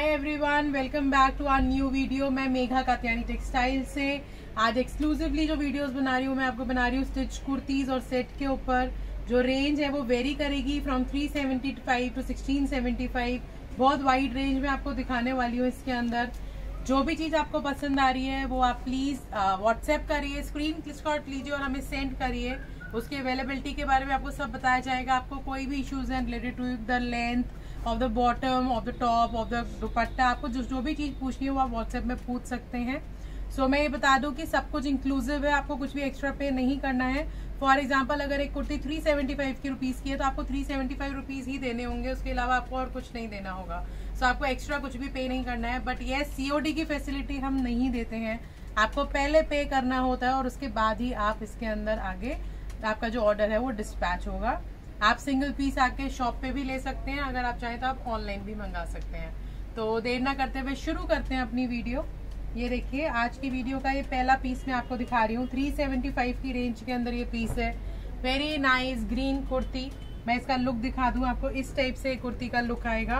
Hi everyone, welcome back to our new video. मैं Megha Katyani textile से आज एक्सक्लूसिवली जो वीडियोस बना रही हूँ, मैं आपको बना रही हूँ स्टिच कुर्तीज और सेट के ऊपर। जो रेंज है वो वेरी करेगी फ्रॉम 375 टू 1675। बहुत वाइड रेंज में आपको दिखाने वाली हूँ। इसके अंदर जो भी चीज आपको पसंद आ रही है वो आप प्लीज व्हाट्सएप करिए, स्क्रीन शॉट लीजिए और हमें सेंड करिए। उसकी अवेलेबिलिटी के बारे में आपको सब बताया जाएगा। आपको कोई भी इश्यूज हैं related to the length of the bottom, of the top, of the dupatta, आपको जो भी चीज पूछनी है वो आप व्हाट्सएप में पूछ सकते हैं। सो मैं ये बता दूं कि सब कुछ इंक्लूसिव है, आपको कुछ भी एक्स्ट्रा पे नहीं करना है। फॉर एग्जांपल अगर एक कुर्ती 375 की रुपीज की है तो आपको 375 रुपीज ही देने होंगे, उसके अलावा आपको और कुछ नहीं देना होगा। सो आपको एक्स्ट्रा कुछ भी पे नहीं करना है। बट ये COD की फैसिलिटी हम नहीं देते हैं, आपको पहले पे करना होता है और उसके बाद ही आप इसके अंदर आगे आपका जो ऑर्डर है वो डिस्पैच होगा। आप सिंगल पीस आके शॉप पे भी ले सकते हैं, अगर आप चाहें तो आप ऑनलाइन भी मंगा सकते हैं। तो देर ना करते हुए शुरू करते हैं अपनी वीडियो। ये देखिए आज की वीडियो का ये पहला पीस मैं आपको दिखा रही हूँ। 375 की रेंज के अंदर ये पीस है। Very nice green kurti. मैं इसका लुक दिखा दूं आपको, इस टाइप से कुर्ती का लुक आएगा।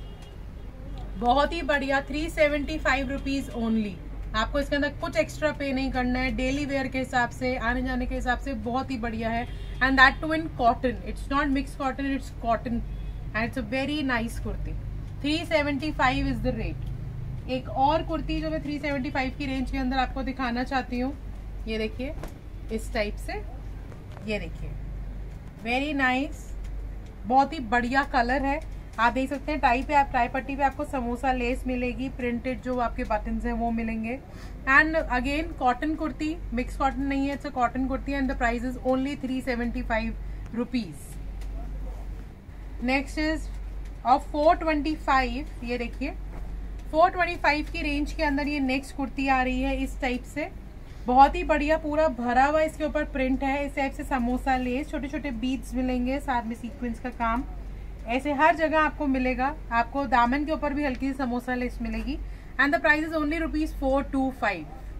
बहुत ही बढ़िया। 375 रुपीज ओनली। आपको इसके अंदर कुछ एक्स्ट्रा पे नहीं करना है। डेली वेयर के हिसाब से, आने जाने के हिसाब से बहुत ही बढ़िया है। And that too in cotton, it's not mix cotton, it's cotton and it's a very nice kurti. 375 is the rate. एक और कुर्ती जो मैं 375 की रेंज के अंदर आपको दिखाना चाहती हूँ, ये देखिए इस टाइप से। ये देखिए वेरी नाइस, बहुत ही बढ़िया कलर है। आप देख सकते हैं टाई पे, आप टाई पट्टी पे आपको समोसा लेस मिलेगी, प्रिंटेड जो आपके बटन्स हैं वो मिलेंगे। And again cotton kurti, mix cotton नहीं है, it's a cotton kurti and the price is only 375 rupees. Next is of 425। ये देखिए 425 की रेंज के अंदर ये नेक्स्ट कुर्ती आ रही है इस टाइप से। बहुत ही बढ़िया, पूरा भरा हुआ इसके ऊपर प्रिंट है। इस टाइप से समोसा लेस, छोटे छोटे बीड्स मिलेंगे, साथ में सीक्वेंस का काम ऐसे हर जगह आपको मिलेगा। आपको दामन के ऊपर भी हल्की सी समोसा लेस मिलेगी and the price is only ₹425।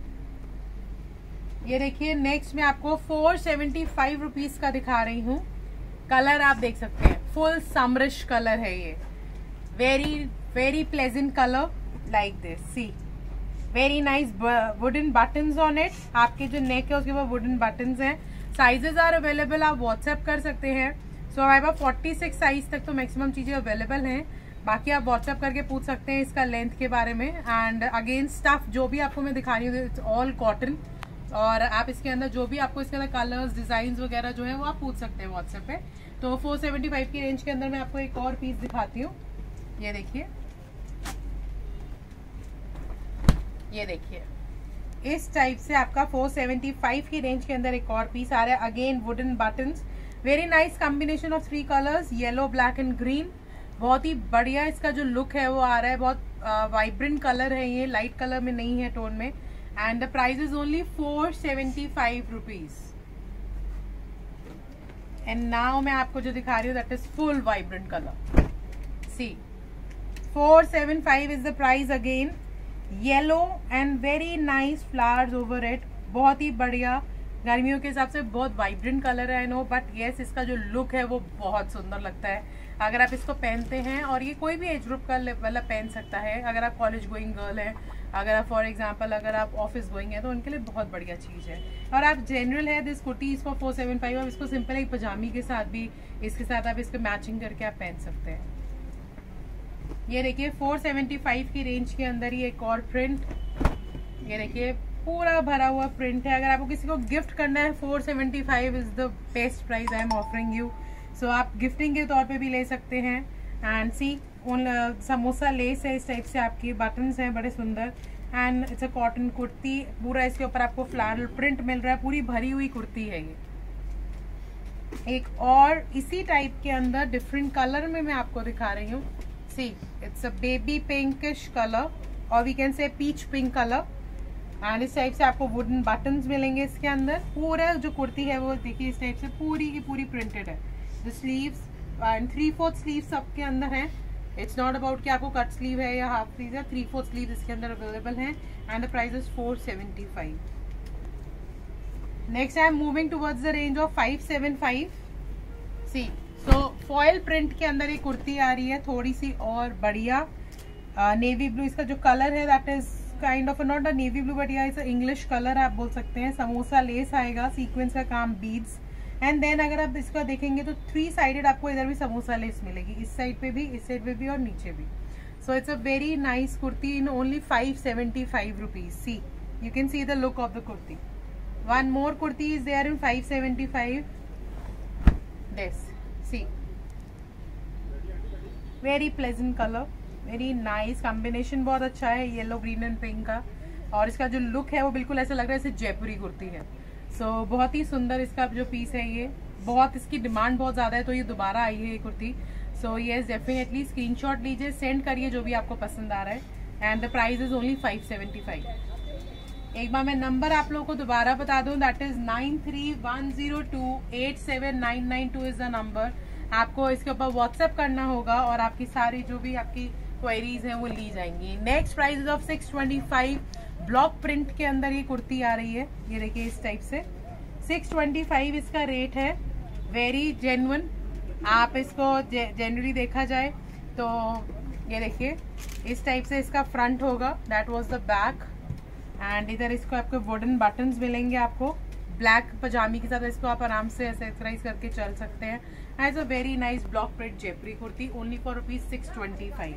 ये देखिए नेक्स्ट में आपको 475 रुपीज का दिखा रही हूँ। कलर आप देख सकते हैं, फुल समरिश कलर है ये। Very very pleasant colour like this. See very nice wooden buttons on it. आपके जो नेक है उसके ऊपर वुडन बटन्स हैं। साइजेस आर अवेलेबल, आप व्हाट्सएप कर सकते हैं। सो हमारे पास 46 साइज तक तो मैक्सिमम चीजें अवेलेबल हैं। बाकी आप व्हाट्सएप करके पूछ सकते हैं इसका लेंथ के बारे में। एंड अगेन स्टफ जो भी आपको मैं दिखा रही हूँ इट्स ऑल कॉटन। और आप इसके अंदर जो भी आपको इसके अंदर कलर्स, डिजाइन वगैरह जो है वो आप पूछ सकते हैं व्हाट्सएप पे। तो 475 की रेंज के अंदर मैं आपको एक और पीस दिखाती हूँ। ये देखिए, ये देखिए इस टाइप से आपका 475 की रेंज के अंदर एक और पीस आ रहा है। Again wooden buttons, very nice combination of 3 colours, yellow, black and green. बहुत ही बढ़िया इसका जो लुक है वो आ रहा है। बहुत वाइब्रेंट कलर है ये, लाइट कलर में नहीं है टोन में। And the price is only 475 rupees. And now मैं आपको जो दिखा रही हूँ that is full vibrant colour. See 475 is the price. Again yellow and very nice flowers over it. बहुत ही बढ़िया, गर्मियों के हिसाब से बहुत वाइब्रेंट कलर है आई नो, बट येस इसका जो लुक है वो बहुत सुंदर लगता है अगर आप इसको पहनते हैं। और ये कोई भी एज ग्रुप का वाला पहन सकता है। अगर आप कॉलेज गोइंग गर्ल है, अगर आप फॉर एग्जांपल अगर आप ऑफिस गोइंग है तो उनके लिए बहुत बढ़िया चीज है। और आप जनरल है, दिस कुर्ती इज फॉर 475। आप इसको सिंपल एक पजामी के साथ भी, इसके साथ आप इसको मैचिंग करके आप पहन सकते हैं। ये देखिए 475 की रेंज के अंदर ही एक और प्रिंट। ये देखिए पूरा भरा हुआ प्रिंट है। अगर आपको किसी को गिफ्ट करना है 475 is the best price I am offering you. So आप गिफ्टिंग के तौर पे भी ले सकते हैं। एंड सी समोसा लेस है इस टाइप से, आपकी बटन्स हैं बड़े सुंदर। And it's a cotton kurti, पूरा इसके ऊपर आपको फ्लावरल प्रिंट मिल रहा है। पूरी भरी हुई कुर्ती है ये। एक और इसी टाइप के अंदर डिफरेंट कलर में मैं आपको दिखा रही हूँ। See it's a baby pinkish colour और we can say peach pink colour. And इस टाइप से आपको वुडन बटन्स मिलेंगे इसके अंदर। पूरा जो कुर्ती है वो देखिए इस टाइप से पूरी की पूरी प्रिंटेड है। द स्लीव्स एंड 3/4 स्लीव सबके अंदर है। इट्स नॉट अबाउट कि आपको कट स्लीव है या हाफ स्लीव है, 3/4 स्लीव इसके अंदर अवेलेबल है। And the price is 475। Next I am moving towards the range of 575। See so foil print के अंदर ये कुर्ती आ रही है, थोड़ी सी और बढ़िया। नेवी ब्लू इसका जो कलर है that is kind of not a navy blue but या इंग्लिश कलर आप बोल सकते हैं। समोसा लेस आएगा, सीक्वेंस का काम, बीड्स। एंड देन अगर आप इसका देखेंगे तो 3 साइडेड आपको इधर भी समोसा लेस मिलेगी, इस साइड पे भी, इस साइड पे भी और नीचे भी। So it's a very nice kurti in only 575 rupees. See you can see the look of the kurti. One more kurti is there in 575। This see very pleasant colour, very nice combination, बहुत अच्छा है येलो ग्रीन एंड पिंक का। और इसका जो look है वो बिल्कुल ऐसा लग रहा है जैसे जयपुरी कुर्ती है। सो बहुत ही सुंदर इसका जो पीस है ये, बहुत इसकी डिमांड बहुत ज्यादा है तो ये दोबारा आई है ये kurti. So yes definitely screenshot लीजिए, सेंड करिए जो भी आपको पसंद आ रहा है। And the price is only 575। एक बार मैं नंबर आप लोगों को दोबारा बता दूं, that is 9310287992 is the number. आपको इसके ऊपर व्हाट्सएप करना होगा और आपकी सारी जो भी आपकी क्वेरीज हैं वो ली जाएंगी। Next price is of 625। Block print के अंदर ये कुर्ती आ रही है, ये देखिए इस टाइप से 625 इसका रेट है। वेरी जेन्युइन, आप इसको जनरली देखा जाए तो ये देखिए इस टाइप से इसका फ्रंट होगा, that was the back. And इधर इसको आपको वुडन बटन्स मिलेंगे आपको ब्लैक पजामी के साथ, इसको आप आराम से ऐसे एक्सरसाइज करके चल सकते हैं। As a very nice block print Jaipuri kurti only for ₹625।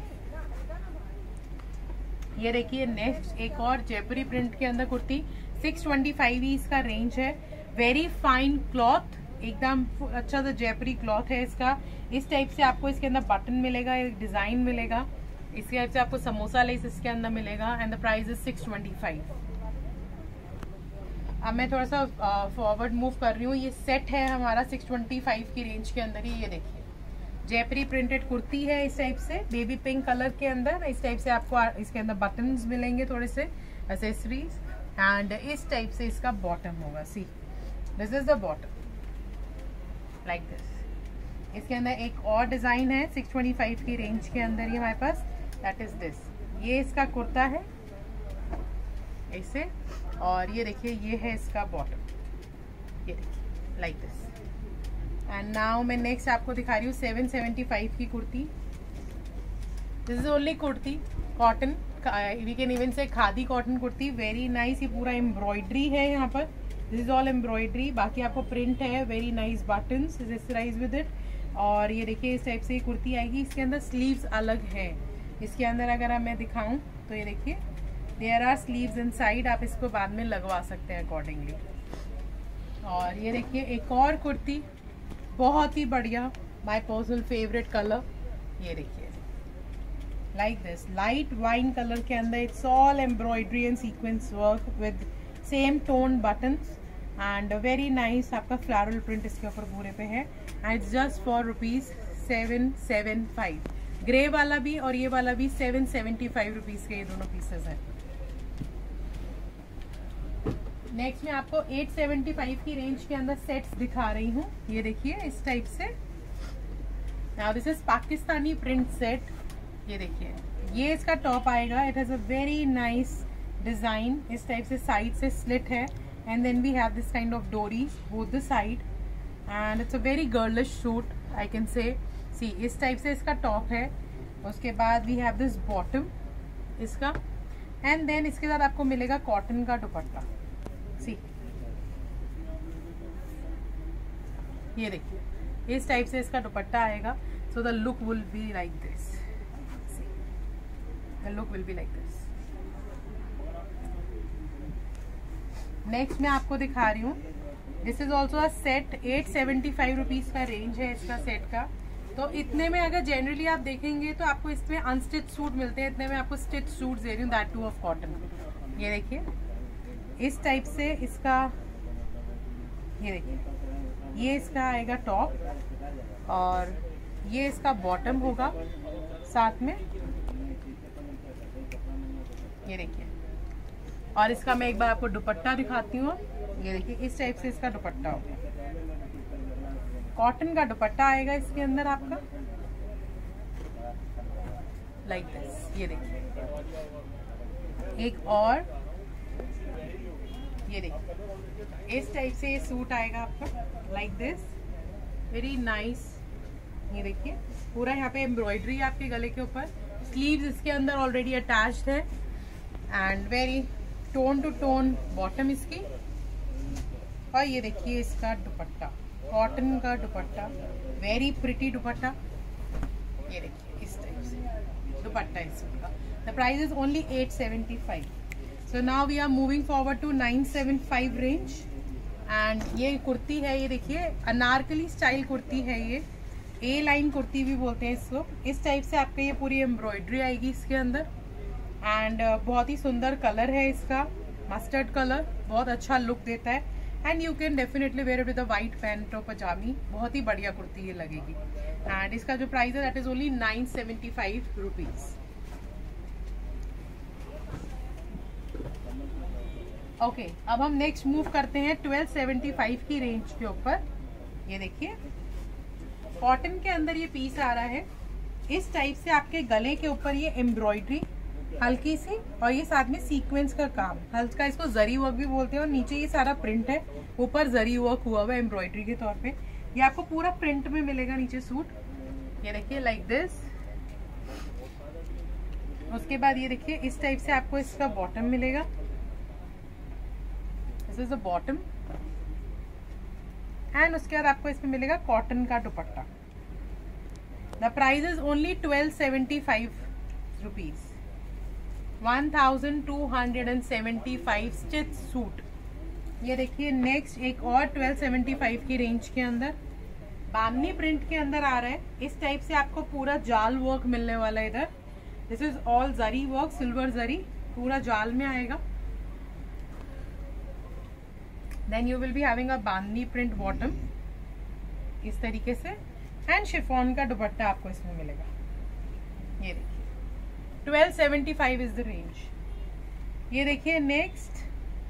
ये देखिए नेक्स्ट एक और जयपुरी प्रिंट के अंदर कुर्ती, 625 ही इसका रेंज है। वेरी फाइन क्लॉथ, एकदम अच्छा सा जयपुरी क्लॉथ है इसका। इस टाइप से आपको इसके अंदर बटन मिलेगा, एक डिजाइन मिलेगा, इसके टाइप से आपको समोसा लेस इसके अंदर मिलेगा। And the price is 625। अब मैं थोड़ा सा फॉरवर्ड मूव कर रही हूँ। ये सेट है हमारा 625 की रेंज के अंदर ही। ये देखिए जयपुरी प्रिंटेड कुर्ती है इस टाइप से, बेबी पिंक कलर के अंदर। इस टाइप से आपको इसके अंदर बटन्स मिलेंगे, थोड़े से एक्सेसरीज। एंड इस टाइप से इसका बॉटम होगा। See this is the bottom like this. इसके अंदर एक और डिजाइन है 625 की रेंज के अंदर ही हमारे पास, दैट इज दिस। ये इसका कुर्ता है ऐसे, और ये देखिए ये है इसका बॉटम, ये देखिए लाइक दिस। एंड नाउ मैं नेक्स्ट आपको दिखा रही हूँ 775 की kurti. This is only kurti cotton, we can even say khadi cotton kurti, very nice. ये पूरा एम्ब्रॉयडरी है यहाँ पर, दिस इज ऑल एम्ब्रॉयडरी, बाकी आपको प्रिंट है, very nice buttons accessorize with it. और ये देखिए इस टाइप से ये कुर्ती आएगी। इसके अंदर स्लीव्स अलग है, इसके अंदर अगर मैं दिखाऊं तो ये देखिए देयर आर स्लीव्स इनसाइड, आप इसको बाद में लगवा सकते हैं अकॉर्डिंगली। और ये देखिए एक और कुर्ती, बहुत ही बढ़िया, माय पर्सनल फेवरेट कलर। ये देखिए like this, light wine colour के अंदर, it's all embroidery and sequence work with same tone buttons and very nice. आपका फ्लोरल प्रिंट इसके ऊपर पूरे पे है। And it's just for ₹775। Grey वाला भी और ये वाला भी 775 रुपीज के ये दोनों पीसेस हैं। नेक्स्ट मैं आपको 875 की रेंज के अंदर सेट्स दिखा रही हूँ। ये देखिए इस टाइप से, now this is Pakistani print set. ये देखिए ये इसका टॉप आएगा, it has a very nice design, इस टाइप से साइड से स्लिट है। And then we have this kind of doris both the side and it's a very girlish suit I can say. See इस टाइप से इसका top है। उसके बाद वी हैव दिस बॉटम इसका, एंड देन इसके साथ आपको मिलेगा कॉटन का दुपट्टा। सी ये देखिए इस टाइप से इसका दुपट्टा आएगा। So the look will be like this, the look will be like this. Next मैं आपको दिखा रही हूँ, this is also a set, 875 rupees का रेंज है इसका सेट का। तो इतने में अगर जनरली आप देखेंगे तो आपको इसमें अनस्टिच सूट मिलते हैं, इतने में आपको स्टिच सूट दे रही हूँ, दैट टू ऑफ कॉटन। ये देखिए इस टाइप से इसका, ये देखिए ये इसका आएगा टॉप और ये इसका बॉटम होगा साथ में। ये देखिए, और इसका मैं एक बार आपको दुपट्टा दिखाती हूँ। ये देखिए इस टाइप से इसका दुपट्टा होगा, कॉटन का दुपट्टा आएगा इसके अंदर आपका लाइक दिस। ये देखिए एक और, ये देखिए इस टाइप से ये सूट आएगा आपका लाइक दिस, वेरी नाइस। ये देखिए पूरा यहाँ पे एम्ब्रॉयडरी आपके गले के ऊपर, स्लीव्स इसके अंदर ऑलरेडी अटैच्ड है and very tone to tone bottom इसकी। और ये देखिए इसका दुपट्टा, कॉटन का दुपट्टा, वेरी प्रिटी दुपट्टा। ये देखिए इस टाइप से दुपट्टा इसका। The price is only 875। So now we are moving forward to 975 range. And ये कुर्ती है, ये देखिए अनारकली स्टाइल कुर्ती है, ये ए लाइन कुर्ती भी बोलते हैं इसको। इस टाइप से आपके ये पूरी एम्ब्रॉयडरी आएगी इसके अंदर एंड बहुत ही सुंदर कलर है इसका, मस्टर्ड कलर, बहुत अच्छा लुक देता है and you can definitely wear it with a white pant और पजामी। बहुत ही बढ़िया कुर्ती ये लगेगी एंड इसका जो प्राइस है that is only 975 rupees. Okay, अब हम नेक्स्ट मूव करते हैं 1275 की रेंज के ऊपर। ये देखिए कॉटन के अंदर ये पीस आ रहा है, इस टाइप से आपके गले के ऊपर ये एम्ब्रॉयडरी हल्की सी और ये साथ में सीक्वेंस का काम, हल्का इसको जरी वर्क भी बोलते हैं। और नीचे ये सारा प्रिंट है, ऊपर जरी वर्क हुआ हुआ है एम्ब्रॉयडरी के तौर पे। ये आपको पूरा प्रिंट में मिलेगा नीचे सूट। ये देखिए लाइक दिस। उसके बाद ये देखिए इस टाइप से आपको इसका बॉटम मिलेगा। This is the bottom and उसके बाद आपको इसमें मिलेगा कॉटन का dupatta. The price is only 1275 rupees. 1275 stitch suit. ये देखिए नेक्स्ट एक और 1275 की रेंज के अंदर बामनी प्रिंट के अंदर आ रहा है। इस टाइप से आपको पूरा जाल वर्क मिलने वाला है इधर। This is all zari work, silver zari पूरा जाल में आएगा। Then you will be having a bandhani print bottom इस तरीके से एंड शिफॉन का दुपट्टा आपको इसमें मिलेगा। ये देखिए 1275 इज द रेंज। ये देखिए next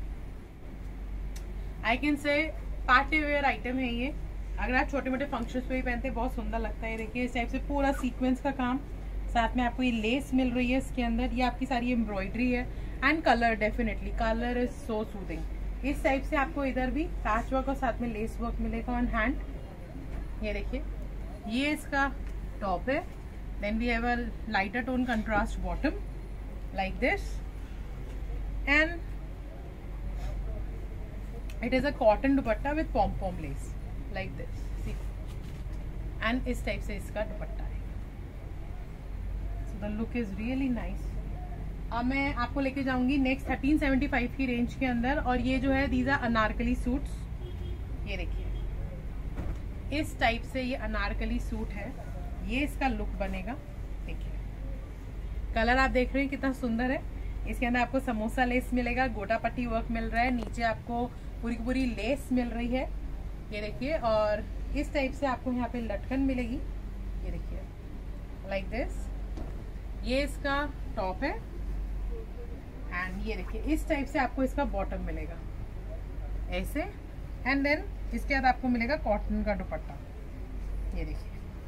I can say party wear item है ये। अगर आप छोटे मोटे फंक्शंस पे भी पहनते हैं बहुत सुंदर लगता है। ये देखिए इस टाइप से पूरा सीक्वेंस का काम, साथ में आपको ये लेस मिल रही है इसके अंदर। ये आपकी सारी एम्ब्रॉयडरी है and colour, definitely colour is so soothing. इस टाइप से आपको इधर भी पैच वर्क और साथ में लेस वर्क मिलेगा ऑन हैंड। ये देखिए ये इसका टॉप है। Then we have a lighter tone contrast bottom like this and it is a cotton dupatta with pom pom lace like this, see, and इस टाइप से इसका दुपट्टा है। So the look is really nice. अब मैं आपको लेके जाऊंगी नेक्स्ट 1375 की रेंज के अंदर। और ये जो है दीज आर अनारकली सूट्स। ये देखिए इस टाइप से ये अनारकली सूट है, ये इसका लुक बनेगा। देखिए कलर आप देख रहे हैं कितना सुंदर है। इसके अंदर आपको समोसा लेस मिलेगा, गोटा पट्टी वर्क मिल रहा है, नीचे आपको पूरी की पूरी लेस मिल रही है। ये देखिए और इस टाइप से आपको यहाँ पे लटकन मिलेगी। ये देखिए लाइक दिस। ये इसका टॉप है एंड ये देखिए इस टाइप से आपको इसका बॉटम मिलेगा ऐसे एंड देन इसके बाद आपको मिलेगा कॉटन का दुपट्टा। ये देखिए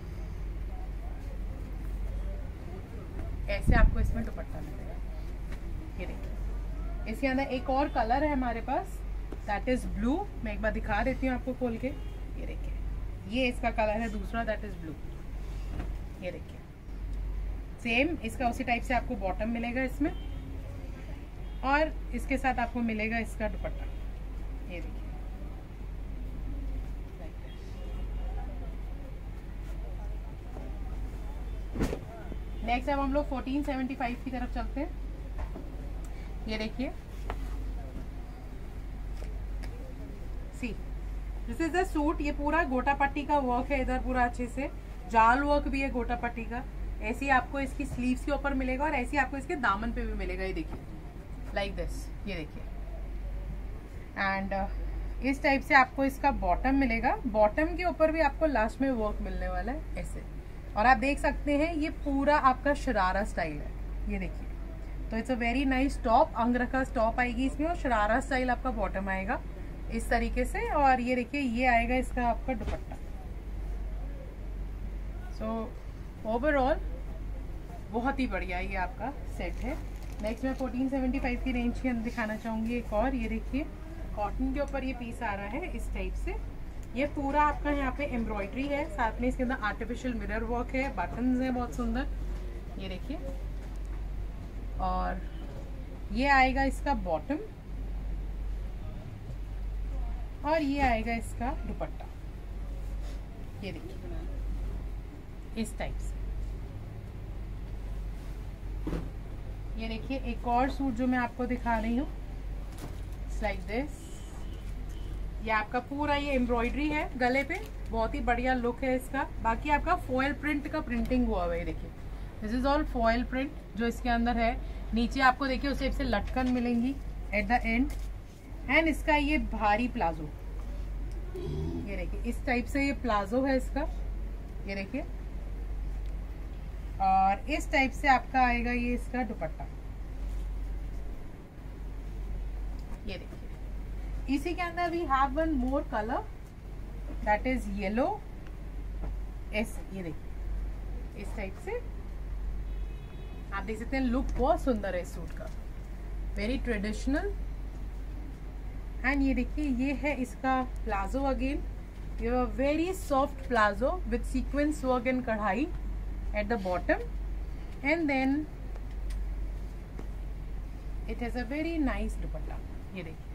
ऐसे आपको इसमें दुपट्टा मिलेगा। ये देखिए इसके अंदर एक और कलर है हमारे पास, दैट इज ब्लू। मैं एक बार दिखा देती हूँ आपको खोल के। ये देखिए ये इसका कलर है दूसरा, दैट इज ब्लू। ये देखिए सेम इसका उसी टाइप से आपको बॉटम मिलेगा इसमें और इसके साथ आपको मिलेगा इसका दुपट्टा। ये देखिए नेक्स्ट अब हम लोग 1475 की तरफ चलते हैं। ये देखिए see, this is the suit. ये पूरा गोटा पट्टी का वर्क है इधर, पूरा अच्छे से जाल वर्क भी है गोटा पट्टी का। ऐसे ही आपको इसकी स्लीव्स के ऊपर मिलेगा और ऐसे ही आपको इसके दामन पे भी मिलेगा। ये देखिए लाइक दिस। ये देखिए एंड इस टाइप से आपको इसका बॉटम मिलेगा। बॉटम के ऊपर भी आपको लास्ट में वर्क मिलने वाला है ऐसे। और आप देख सकते हैं ये पूरा आपका शरारा स्टाइल है। ये देखिए तो it's a very nice top, angrakha top आएगी इसमें और शरारा स्टाइल आपका बॉटम आएगा इस तरीके से। और ये देखिए ये आएगा इसका आपका दुपट्टा। सो ओवरऑल बहुत ही बढ़िया ये आपका सेट है। नेक्स्ट मैं 1475 की रेंज के अंदर दिखाना चाहूंगी एक और। ये देखिए कॉटन के ऊपर ये पीस आ रहा है इस टाइप से। ये पूरा आपका यहाँ पे एम्ब्रॉयडरी है, साथ में इसके अंदर आर्टिफिशियल मिरर वर्क है, बटन्स हैं बहुत सुंदर ये देखिए, और ये आएगा इसका बॉटम, और ये आएगा इसका दुपट्टा। ये देखिए इस टाइप से। ये देखिए एक और सूट जो मैं आपको दिखा रही हूँ, लाइक दिस। ये आपका पूरा ये एम्ब्रॉयडरी है गले पे, बहुत ही बढ़िया लुक है इसका। बाकी आपका फॉयल प्रिंट का प्रिंटिंग हुआ हुआ है, देखिए this is all foil print जो इसके अंदर है। नीचे आपको देखिए उस टाइप से लटकन मिलेंगी एट द एंड। एंड इसका ये भारी प्लाजो, ये देखिए इस टाइप से ये प्लाजो है इसका, ये देखिए। और इस टाइप से आपका आएगा ये इसका दुपट्टा, ये देखिए। इसी के अंदर we have one more colour that is yellow. ये देखिए इस टाइप से आप देख सकते हैं, लुक बहुत सुंदर है इस सूट का, वेरी ट्रेडिशनल। एंड ये देखिए ये है इसका प्लाजो अगेन, ये very soft palazzo with sequence work and kadhai at the bottom, and then it has a very nice dupatta, ये देखिए।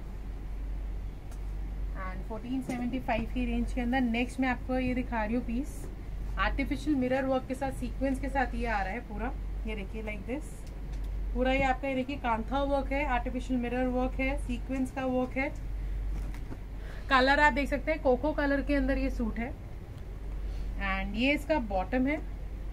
एंड 1475 की रेंज के अंदर नेक्स्ट मैं आपको ये दिखा रही हूँ पीस, आर्टिफिशियल मिरर वर्क के साथ, सीक्वेंस के साथ ये आ रहा है पूरा, ये देखिए लाइक दिस। पूरा ये आपका ये देखिए कांथा वर्क है, आर्टिफिशियल मिरर वर्क है, सीक्वेंस का वर्क है। कलर आप देख सकते हैं कोको कलर के अंदर ये सूट है। एंड ये इसका बॉटम है,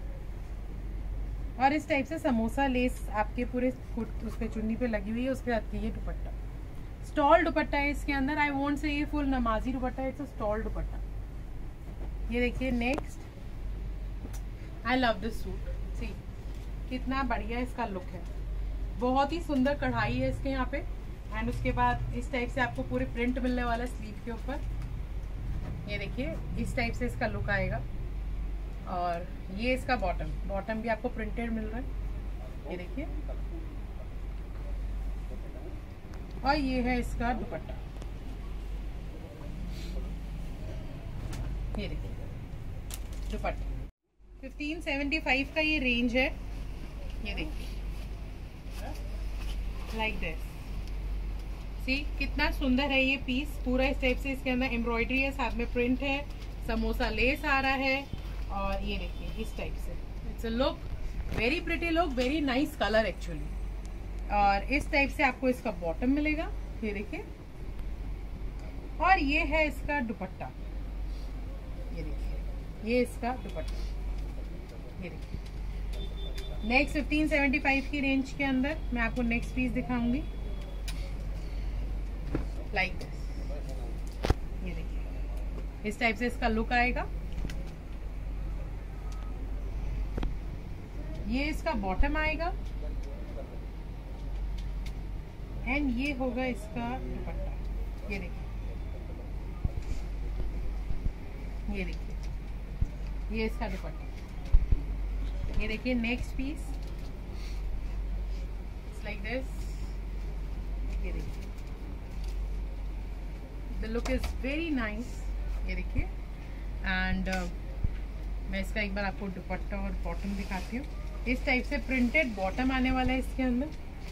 और इस टाइप से समोसा लेस आपके पूरे उस पे चुन्नी पे लगी हुई है, उसके साथ ये दुपट्टा स्टॉल दुपट्टा है इसके अंदर। आई वोंट से ये फुल नमाजी दुपट्टा है, इट्स अ स्टॉल दुपट्टा। ये देखिए next, I love this suit, see कितना बढ़िया इसका लुक है, बहुत ही सुंदर कढ़ाई है इसके यहाँ पे। एंड उसके बाद इस टाइप से आपको पूरे प्रिंट मिलने वाला है स्लीव के ऊपर, ये देखिए इस टाइप से इसका लुक आएगा। और ये इसका बॉटम भी आपको प्रिंटेड मिल रहा है, ये देखिए। और ये है इसका दुपट्टा, ये देखिए दुपट्टा। 1575 का ये रेंज है, ये देखिए लाइक दिस। सी कितना सुंदर है ये पीस, पूरा इस टाइप से इसके अंदर एम्ब्रॉयडरी है, साथ में प्रिंट है, समोसा लेस आ रहा है। और ये देखिए इस टाइप से, it's a look very pretty look, very nice colour actually. और इस टाइप से आपको इसका बॉटम मिलेगा, ये देखिए। और ये है इसका दुपट्टा, ये देखिए ये इसका दुपट्टा, ये देखिए। नेक्स्ट 1575 की रेंज के अंदर मैं आपको नेक्स्ट पीस दिखाऊंगी, लाइक दिस। ये देखिए इस टाइप से इसका लुक आएगा। ये इसका बॉटम आएगा, एंड ये होगा इसका दुपट्टा, ये देखिए। ये देखिए ये इसका दुपट्टा, ये देखिए नेक्स्ट पीस लाइक दिस, ये देखिए the look is very nice, ये देखिए। एंड मैं इसका एक बार आपको दुपट्टा और बॉटम दिखाती हूँ। इस टाइप से प्रिंटेड बॉटम आने वाला है इसके अंदर,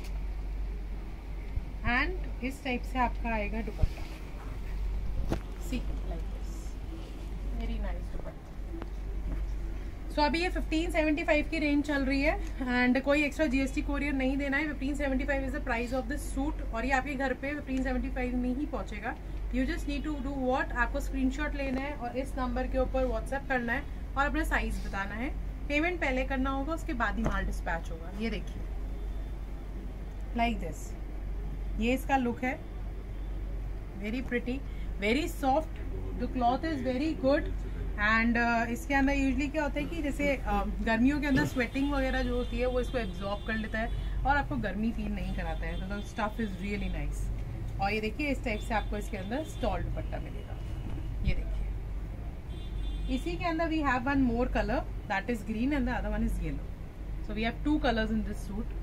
एंड इस टाइप से आपका आएगा dupatta, see like this, very nice dupatta. So अभी ये 1575 की रेंज चल रही है, एंड कोई एक्स्ट्रा जीएसटी कोरियर नहीं देना है। 1575 is the price of this suit, और ये आपके घर पे 1575 में ही पहुंचेगा। You just need to do what, आपको स्क्रीनशॉट लेना है और इस नंबर के ऊपर व्हाट्सएप करना है और अपना साइज बताना है। पेमेंट पहले करना होगा, उसके बाद ही माल डिस्पैच होगा। ये देखिए लाइक दिस, ये इसका लुक है, very pretty, very soft, the cloth is very good. And इसके अंदर यूजली क्या होता है कि जैसे गर्मियों के अंदर स्वेटिंग वगैरह जो होती है वो इसको एब्जॉर्ब कर लेता है और आपको गर्मी फील नहीं कराता है, तो the stuff is really nice. और ये देखिए इस टाइप से आपको इसके अंदर स्टॉल दुपट्टा मिलेगा, ये देखिए। इसी के अंदर we have one more colour that is green and the other one is yellow, so we have 2 colours in this suit.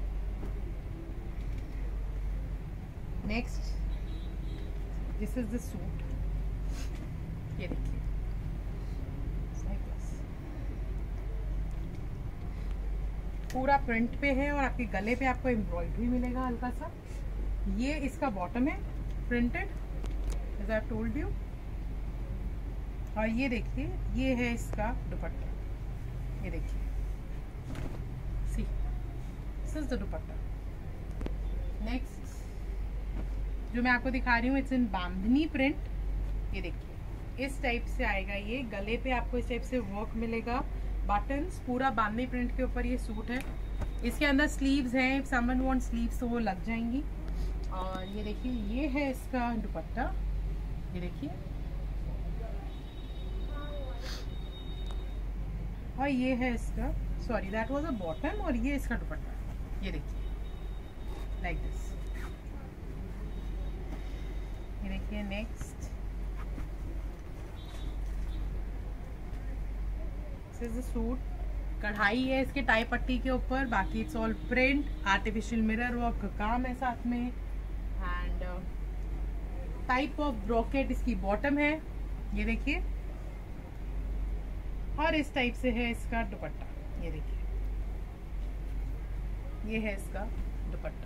Next this is the suit, ये देखिए पूरा प्रिंट पे है और आपके गले पे आपको एम्ब्रॉयडरी मिलेगा हल्का सा। ये इसका बॉटम है printed, as I told you. और ये देखिए ये है इसका दुपट्टा, ये देखिए see this is the dupatta. Next जो मैं आपको दिखा रही हूँ इट्स इन बांधनी प्रिंट। ये देखिए इस टाइप से आएगा, ये गले पे आपको इस टाइप से वर्क मिलेगा, बटन्स, पूरा बांधनी प्रिंट के ऊपर ये सूट है। इसके अंदर स्लीव्स हैं, इफ समवन वांट स्लीव्स तो वो लग जाएंगी। और ये देखिए ये है इसका दुपट्टा, ये देखिए। और ये है इसका, sorry that was a bottom, और ये इसका दुपट्टा, ये देखिए लाइक दिस। ये देखिए next this is the suit. कढ़ाई है इसके टाई पट्टी के ऊपर, बाकी it's all print, artificial mirror work का काम है साथ में। एंड टाइप ऑफ ब्रोकेट इसकी बॉटम है, ये देखिए। और इस टाइप से है इसका दुपट्टा, ये देखिए ये है इसका दुपट्टा।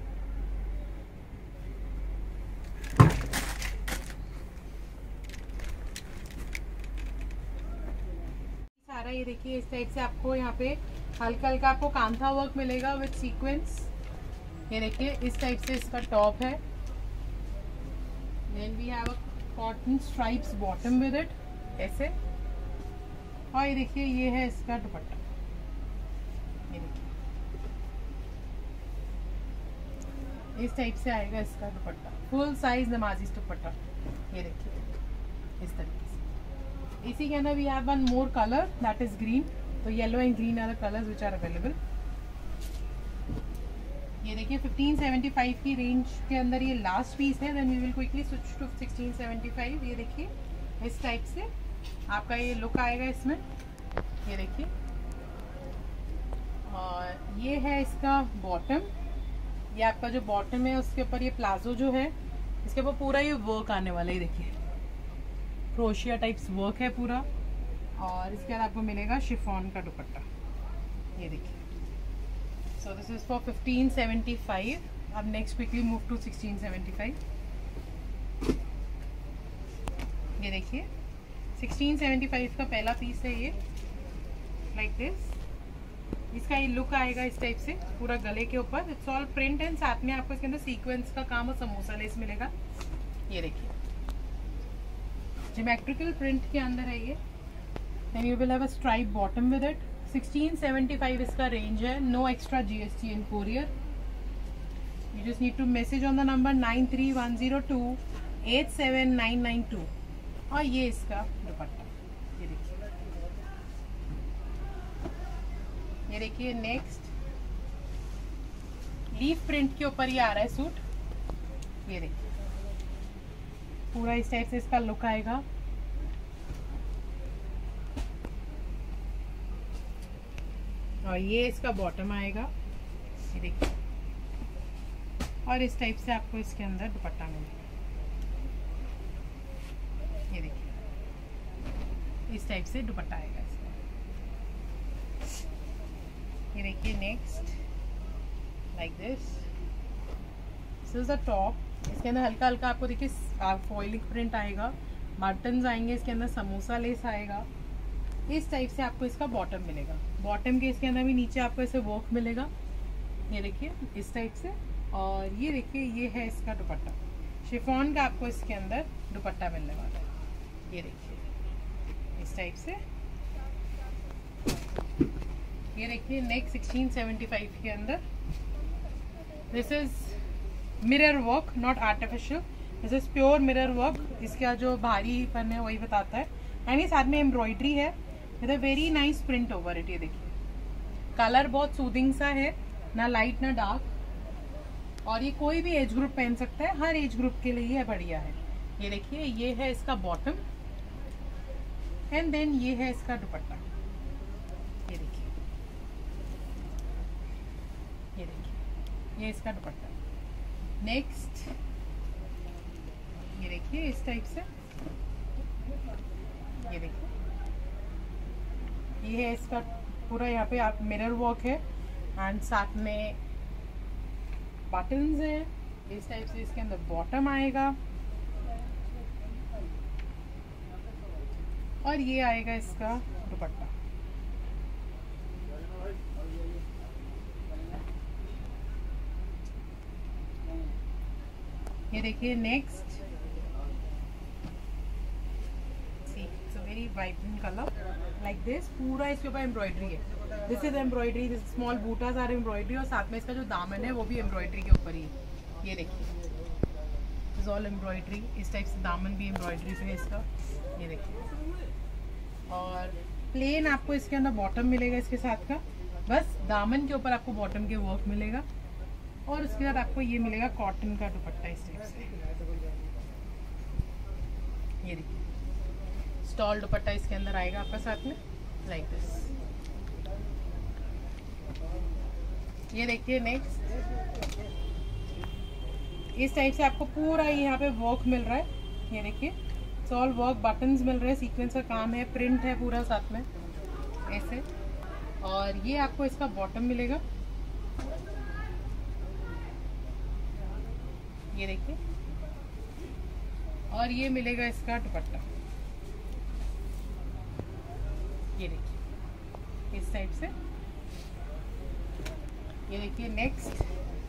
सारा ये देखिए इस टाइप से आपको यहाँ पे हल्का हल्का आपको कांथा वर्क मिलेगा विद सीक्वेंस। ये देखिए इस टाइप से इसका टॉप है। Then we have a cotton stripes bottom with it, ऐसे। और ये देखिए ये है इसका दुपट्टा, ये देखिए इस टाइप से आएगा इसका दुपट्टा, फुल साइज नमाजी दुपट्टा, ये देखिए इस तरीके से। इसी के अंदर we have one more colour that is green, तो yellow and green are the colours which are available. ये देखिए 1575 की रेंज के अंदर ये लास्ट पीस है, then we will quickly switch to 1675। ये देखिए इस टाइप से आपका ये लुक आएगा इसमें, ये देखिए। और ये है इसका बॉटम, ये आपका जो बॉटम है उसके ऊपर ये प्लाजो जो है इसके ऊपर पूरा ये वर्क आने वाला है, ये देखिए क्रोशिया टाइप्स वर्क है पूरा। और इसके बाद आपको मिलेगा शिफॉन का दुपट्टा, ये देखिए। So this is for 1575। अब नेक्स्ट क्विकली मूव टू 1675। ये देखिए 1675 का पहला पीस है ये, लाइक दिस। इसका ये लुक आएगा इस टाइप से पूरा गले के ऊपर, इट्स ऑल प्रिंट एंड साथ में आपको इसके अंदर सीक्वेंस का काम और समोसा लेस मिलेगा, ये देखिए ज्योमेट्रिकल प्रिंट के अंदर है ये। Then you will have a stripe bottom with it. 1675 इसका रेंज है, no extra GST in courier. You just need to message on the number 9310287992। और ये इसका दुपट्टा, ये देखिए, ये देखिए। नेक्स्ट लीफ प्रिंट के ऊपर ये आ रहा है सूट, ये देखिए पूरा इस टाइप से इसका लुक आएगा। और ये इसका बॉटम आएगा, ये देखिए। और इस टाइप से आपको इसके अंदर दुपट्टा मिलेगा, ये देखिए इस टाइप से दुपट्टा आएगा इसका, ये देखिए। Next like this is the top. इसके अंदर हल्का हल्का आपको देखिए फॉइलिंग प्रिंट आएगा, बटन्स आएंगे इसके अंदर, समोसा लेस आएगा। इस टाइप से आपको इसका बॉटम मिलेगा। बॉटम के इसके अंदर भी नीचे आपको ऐसे वर्क मिलेगा, ये देखिए इस टाइप से। और ये देखिए ये है इसका दुपट्टा, शिफॉन का आपको इसके अंदर दुपट्टा मिलने वाला है, ये देखिए इस टाइप से। ये देखिए नेक्स्ट 1675 के अंदर this is mirror work, not artificial, this is pure mirror work. इसका जो भारीपन है वही बताता है। एंड ये साथ में एम्ब्रॉयडरी है with a very nice print over it, ये देखिए। कलर बहुत सूदिंग सा है, ना लाइट ना डार्क। और ये कोई भी एज ग्रुप पहन सकता है, हर एज ग्रुप के लिए ये बढ़िया है। ये देखिए ये है इसका बॉटम एंड देन ये है इसका दुपट्टा, ये देखिए, ये देखिए ये इसका दुपट्टा। नेक्स्ट ये देखिए इस टाइप से, ये देखिए ये है इसका पूरा, यहाँ पे आप मिरर वर्क है एंड साथ में बटन्स हैं इस टाइप से। इसके अंदर बॉटम आएगा और ये आएगा इसका दुपट्टा। ये देखिए next, it's a very vibrant colour like this. पूरा इसके ऊपर एम्ब्रॉयडरी है। This is embroidery, this small bootas are embroidery और साथ में इसका जो दामन है वो भी एम्ब्रॉयडरी के ऊपर ही है। ये देखिए इज ऑल एम्ब्रॉयडरी। इस टाइप से दामन भी एम्ब्रॉयडरी पे है इसका। ये देखिए और प्लेन आपको इसके अंदर बॉटम मिलेगा इसके साथ का। बस दामन के ऊपर आपको बॉटम के वर्क मिलेगा और उसके बाद आपको ये मिलेगा कॉटन का दुपट्टा इस टाइप से। ये देखिए स्टॉल दुपट्टा इसके अंदर आएगा आपका साथ में लाइक दिस। ये देखिए नेक्स्ट, इस टाइप से आपको पूरा यहाँ पे वर्क मिल रहा है। ये देखिए ऑल वर्क, बटन्स मिल रहे हैं, सीक्वेंस का काम है, प्रिंट है पूरा साथ में ऐसे। और ये आपको इसका बॉटम मिलेगा। ये देखिए और ये मिलेगा इसका दुपट्टा। ये देखिए इस टाइप से। ये देखिए नेक्स्ट,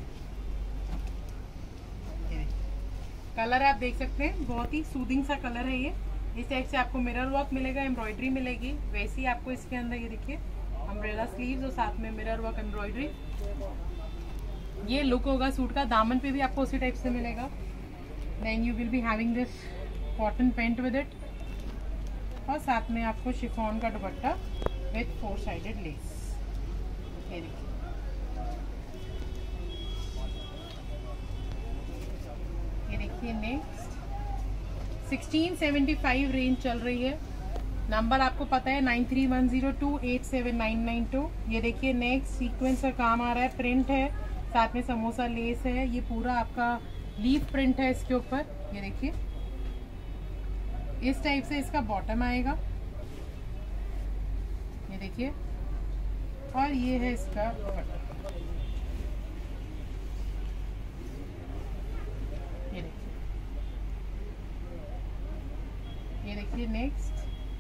कलर आप देख सकते हैं, बहुत ही सूदिंग सा कलर है ये। इस टाइप से आपको मिरर वर्क मिलेगा, एम्ब्रॉयडरी मिलेगी। वैसे ही आपको इसके अंदर ये देखिए अम्ब्रेला स्लीव्स और साथ में मिरर वर्क एम्ब्रॉयडरी। ये लुक होगा सूट का। दामन पे भी आपको उसी टाइप से मिलेगा। Then you will be having this cotton pant with it और साथ में आपको शिफॉन का दुपट्टा विथ 4 साइडेड लेस। ये देखिए नेक्स्ट 1675 रेंज चल रही है। नंबर आपको पता है 9310287992। ये देखिए नेक्स्ट, सीक्वेंस का काम आ रहा है, प्रिंट है, साथ में समोसा लेस है। ये पूरा आपका लीफ प्रिंट है इसके ऊपर। ये देखिए इस टाइप से इसका बॉटम आएगा। ये देखिए और ये है इसका दुपट्टा। ये देखिए नेक्स्ट,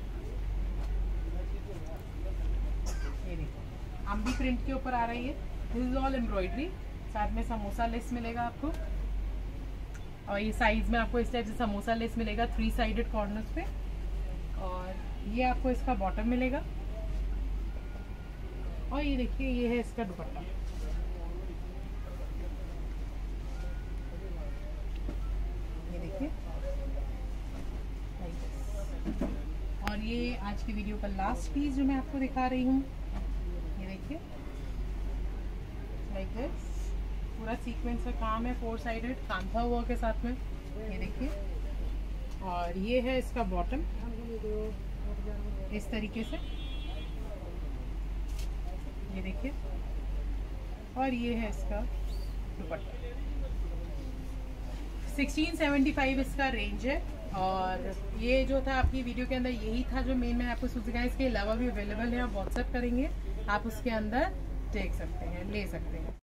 ये देखिए अम्बी प्रिंट के ऊपर आ रही है। दिस इज ऑल एम्ब्रॉयडरी, साथ में समोसा लेस मिलेगा आपको। और ये साइज में आपको इस टाइप से समोसा लेस मिलेगा 3 साइडेड कॉर्नर्स पे। और ये आपको इसका बॉटम मिलेगा और ये देखिए ये है इसका दुपट्टा। ये देखिए और ये आज की वीडियो का लास्ट पीस जो मैं आपको दिखा रही हूँ। ये देखिए लाइक दिस, पूरा सीक्वेंस का काम है, 4 साइडेड कांथा वर्क के साथ में। ये देखिए और ये है इसका बॉटम इस तरीके से। ये देखिए और ये है इसका दुपट्टा। 1675 इसका रेंज है। और ये जो था आपकी वीडियो के अंदर यही था जो मेन मैंने आपको सिखाया। इसके अलावा भी अवेलेबल है, आप व्हाट्सएप करेंगे, आप उसके अंदर देख सकते हैं, ले सकते हैं।